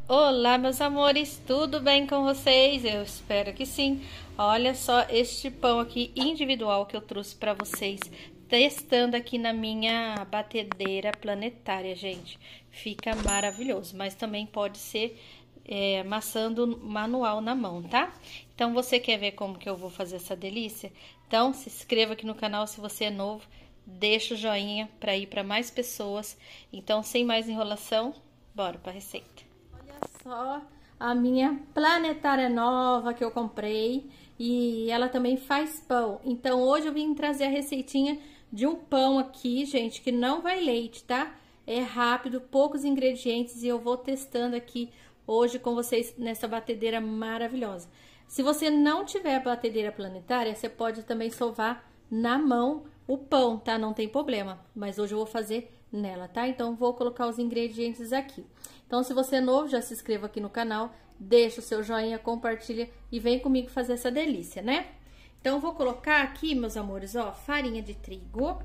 Olá, meus amores, tudo bem com vocês? Eu espero que sim. Olha só este pão aqui individual que eu trouxe para vocês, testando aqui na minha batedeira planetária, gente. Fica maravilhoso, mas também pode ser amassando manual na mão, tá? Então, você quer ver como que eu vou fazer essa delícia? Então, se inscreva aqui no canal se você é novo, deixa o joinha para ir para mais pessoas. Então, sem mais enrolação, bora para a receita. Olha só a minha planetária nova que eu comprei e ela também faz pão. Então, hoje eu vim trazer a receitinha de um pão aqui, gente, que não vai leite, tá? É rápido, poucos ingredientes e eu vou testando aqui hoje com vocês nessa batedeira maravilhosa. Se você não tiver a batedeira planetária, você pode também sovar na mão o pão, tá? Não tem problema, mas hoje eu vou fazer nela, tá? Então, vou colocar os ingredientes aqui. Então, se você é novo, já se inscreva aqui no canal, deixa o seu joinha, compartilha e vem comigo fazer essa delícia, né? Então, vou colocar aqui, meus amores, ó, farinha de trigo.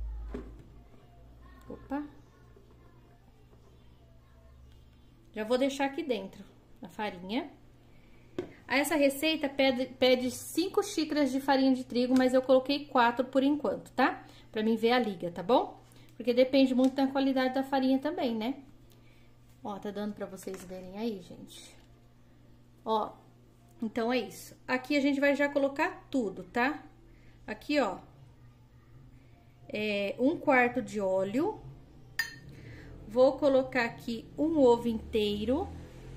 Opa! Já vou deixar aqui dentro a farinha. Essa receita pede 5 xícaras de farinha de trigo, mas eu coloquei 4 por enquanto, tá? Pra mim ver a liga, tá bom? Porque depende muito da qualidade da farinha também, né? Ó, tá dando pra vocês verem aí, gente. Ó, então é isso. Aqui a gente vai já colocar tudo, tá? Aqui, ó, 1/4 de óleo. Vou colocar aqui um ovo inteiro.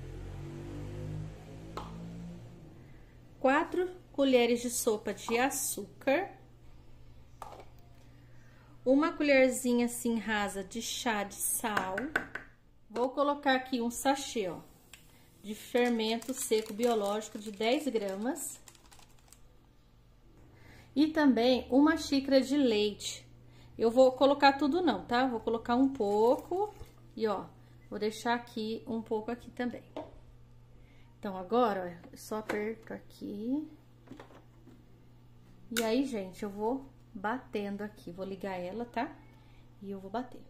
4 colheres de sopa de açúcar. Uma colherzinha assim rasa de chá de sal. Vou colocar aqui um sachê, ó, de fermento seco biológico de 10 gramas. E também uma xícara de leite. Eu vou colocar tudo não, tá? Vou colocar um pouco e, ó, vou deixar aqui um pouco aqui também. Então, agora, ó, só aperto aqui. E aí, gente, eu vou batendo aqui. Vou ligar ela, tá? E eu vou bater.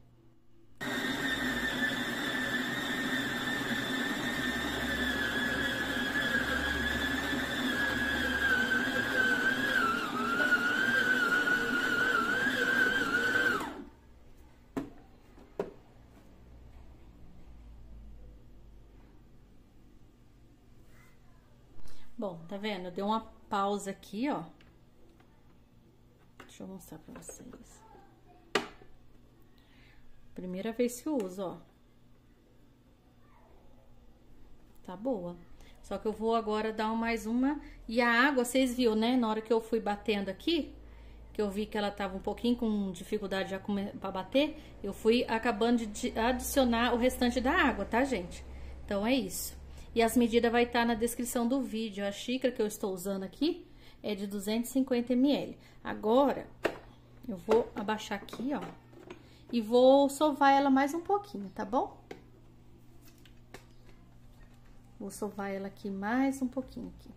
Bom, tá vendo? Eu dei uma pausa aqui, ó. Deixa eu mostrar pra vocês. Primeira vez que eu uso, ó. Tá boa. Só que eu vou agora dar mais uma. E a água, vocês viram, né? Na hora que eu fui batendo aqui, que eu vi que ela tava um pouquinho com dificuldade já pra bater, eu fui acabando de adicionar o restante da água, tá, gente? Então, é isso. E as medidas vai estar na descrição do vídeo. A xícara que eu estou usando aqui é de 250 ml. Agora, eu vou abaixar aqui, ó. E vou sovar ela mais um pouquinho, tá bom? Vou sovar ela aqui mais um pouquinho aqui.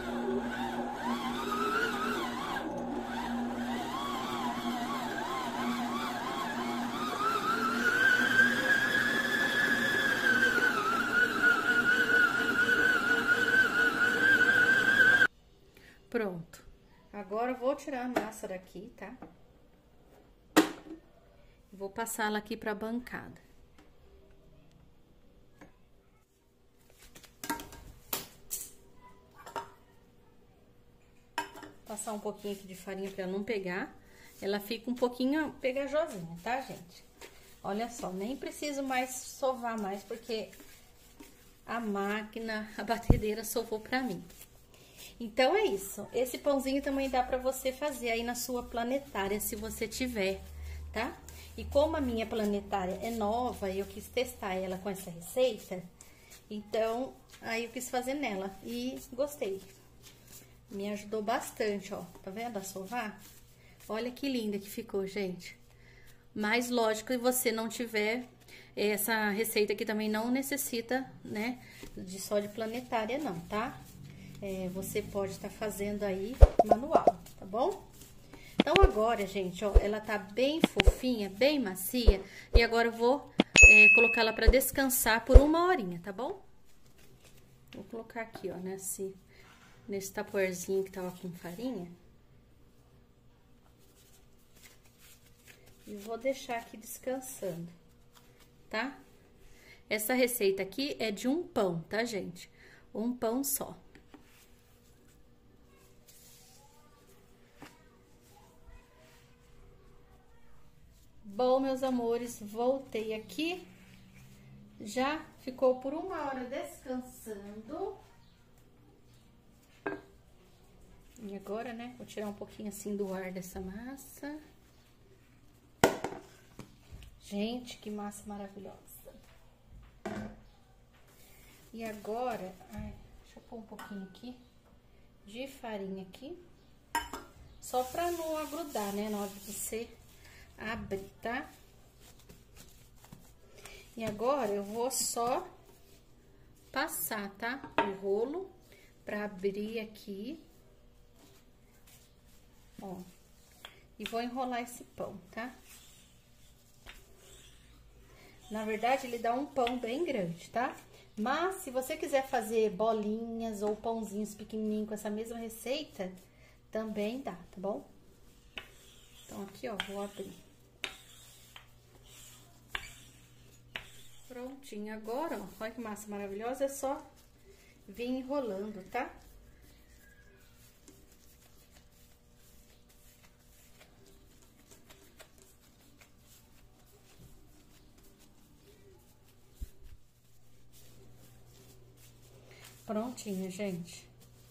Pronto. Agora, eu vou tirar a massa daqui, tá? Vou passar ela aqui pra bancada. Passar um pouquinho aqui de farinha pra não pegar. Ela fica um pouquinho pegajosinha, tá, gente? Olha só, nem preciso mais sovar mais, porque a máquina, a batedeira sovou pra mim. Então, é isso. Esse pãozinho também dá pra você fazer aí na sua planetária, se você tiver, tá? E como a minha planetária é nova e eu quis testar ela com essa receita, então, aí eu quis fazer nela e gostei. Me ajudou bastante, ó. Tá vendo a sovar? Olha que linda que ficou, gente. Mas, lógico, se você não tiver, essa receita aqui também não necessita, né, só de planetária não, tá? Você pode estar fazendo aí manual, tá bom? Então, agora, gente, ó, ela tá bem fofinha, bem macia. E agora eu vou colocar ela pra descansar por 1 horinha, tá bom? Vou colocar aqui, ó, nesse tapuerzinho que tava com farinha. E vou deixar aqui descansando, tá? Essa receita aqui é de um pão, tá, gente? Um pão só. Bom, meus amores, voltei aqui. Já ficou por 1 hora descansando. E agora, né, vou tirar um pouquinho assim do ar dessa massa. Gente, que massa maravilhosa. E agora, deixa eu pôr um pouquinho aqui de farinha aqui. Só pra não agrudar, né, na hora de você abrir, tá? E agora eu vou só passar, tá? O rolo pra abrir aqui. Ó. E vou enrolar esse pão, tá? Na verdade, ele dá um pão bem grande, tá? Mas, se você quiser fazer bolinhas ou pãozinhos pequenininhos com essa mesma receita, também dá, tá bom? Então, aqui, ó, vou abrir. Prontinho. Agora, ó, olha que massa maravilhosa, é só vir enrolando, tá? Prontinho, gente.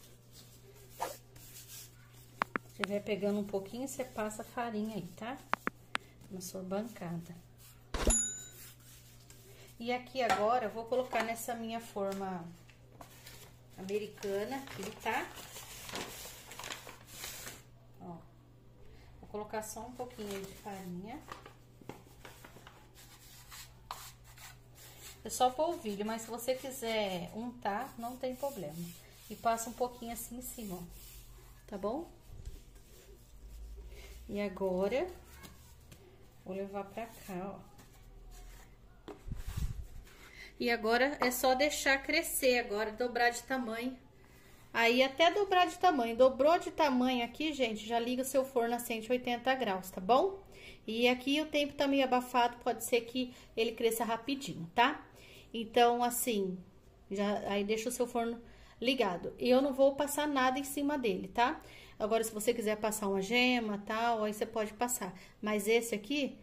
Se estiver pegando um pouquinho, você passa a farinha aí, tá? Na sua bancada. E aqui agora, eu vou colocar nessa minha forma americana aqui, tá? Ó. Vou colocar só um pouquinho aí de farinha. É só polvilho, mas se você quiser untar, não tem problema. E passa um pouquinho assim em cima, ó. Tá bom? E agora, vou levar pra cá, ó. E agora é só deixar crescer agora, dobrar de tamanho. Aí até dobrar de tamanho. Dobrou de tamanho aqui, gente, já liga o seu forno a 180 graus, tá bom? E aqui o tempo tá meio abafado, pode ser que ele cresça rapidinho, tá? Então, assim, aí deixa o seu forno ligado. E eu não vou passar nada em cima dele, tá? Agora, se você quiser passar uma gema, tal, aí você pode passar. Mas esse aqui,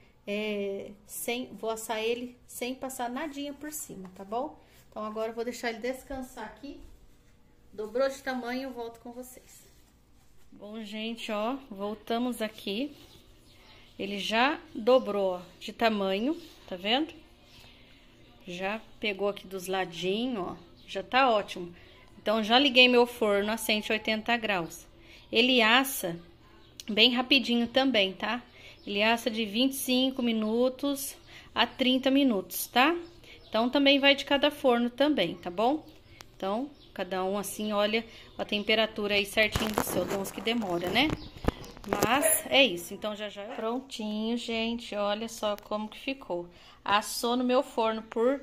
vou assar ele sem passar nadinha por cima, tá bom? Então, agora eu vou deixar ele descansar aqui. Dobrou de tamanho, eu volto com vocês. Bom, gente, ó, voltamos aqui. Ele já dobrou, ó, de tamanho, tá vendo? Já pegou aqui dos ladinhos, ó, já tá ótimo. Então, já liguei meu forno a 180 graus. Ele assa bem rapidinho também, tá? Ele assa de 25 minutos a 30 minutos, tá? Então, também vai de cada forno também, tá bom? Então, cada um assim, olha a temperatura aí certinho do seu. Tem uns que demora, né? Mas, é isso. Então, já. Prontinho, gente. Olha só como que ficou. Assou no meu forno por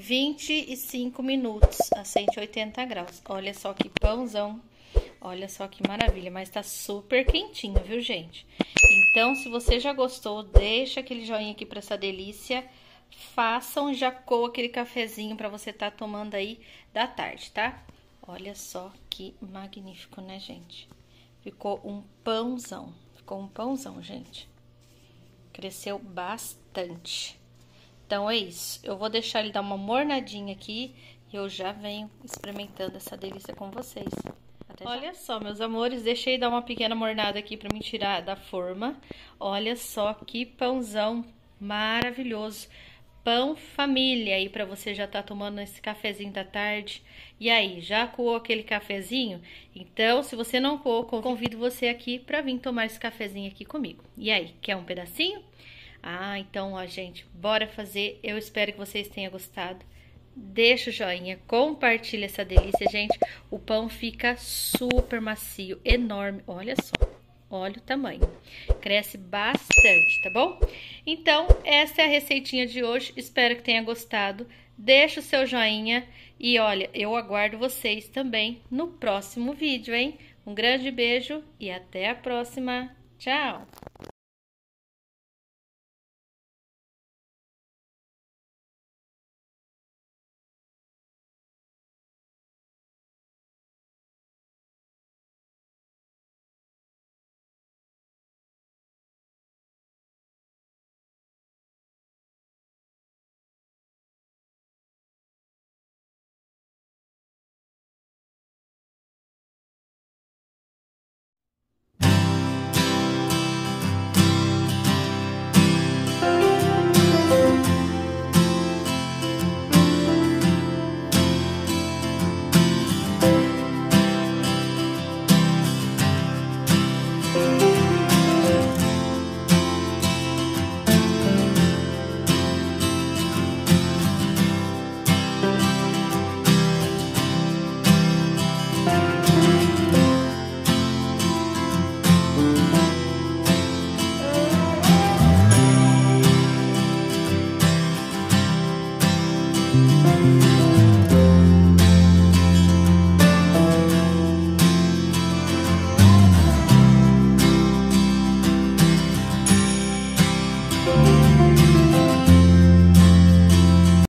25 minutos a 180 graus. Olha só que pãozão. Olha só que maravilha, mas tá super quentinho, viu, gente? Então, se você já gostou, deixa aquele joinha aqui pra essa delícia. Façam já com aquele cafezinho pra você tá tomando aí da tarde, tá? Olha só que magnífico, né, gente? Ficou um pãozão. Ficou um pãozão, gente. Cresceu bastante. Então, é isso. Eu vou deixar ele dar uma mornadinha aqui e eu já venho experimentando essa delícia com vocês. Olha só, meus amores, deixei dar uma pequena mornada aqui pra me tirar da forma. Olha só que pãozão maravilhoso. Pão família aí pra você já tá tomando esse cafezinho da tarde. E aí, já coou aquele cafezinho? Então, se você não coou, convido você aqui pra vir tomar esse cafezinho aqui comigo. E aí, quer um pedacinho? Ah, então, ó, gente, bora fazer. Eu espero que vocês tenham gostado. Deixa o joinha, compartilha essa delícia, gente. O pão fica super macio, enorme. Olha só, olha o tamanho. Cresce bastante, tá bom? Então, essa é a receitinha de hoje. Espero que tenha gostado. deixa o seu joinha e olha, eu aguardo vocês também no próximo vídeo, hein? Um grande beijo e até a próxima. Tchau!